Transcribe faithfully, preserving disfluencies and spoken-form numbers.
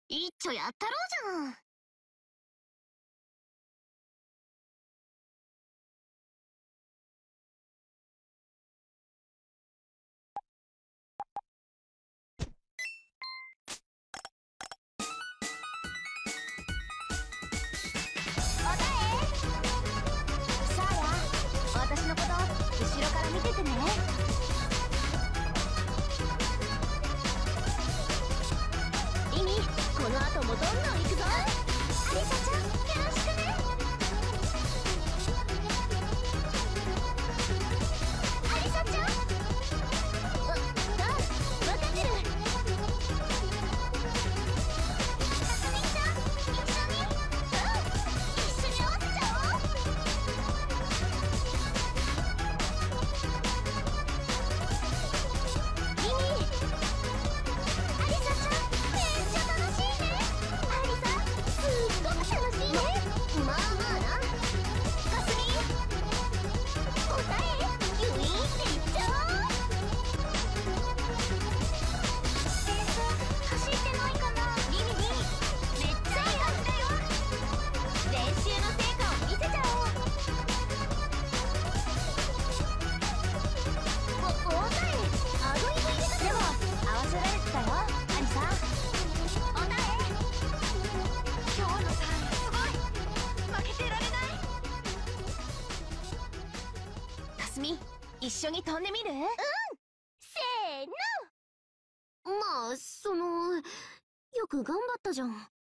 いっちょやったろうじゃん。おたえ、さあや、私のこと後ろから見ててね。リミ、この後もどんどん行くぞ。アリサちゃん、よろしくね。アリサちゃん、う、うん、分かってる。かすみちゃん、一緒に、うん、一緒に合わせちゃおう。リミ、アリサちゃん、めっちゃ楽しいね。アリサ、すっごく楽しいね。まあまあな。かすみ、答え、ギュイーンって言っちゃおう。えーと、走ってないかな。リミリ、めっちゃいい感じだよ。練習の成果を見せちゃおう。お、おたえ、アドリブ入れたけど合わせられてたよ、アリサ。おたえ、今日のターンすごい。負けてられない。かすみ、一緒に飛んでみる？うん、せーの。まあ、その、よく頑張ったじゃん。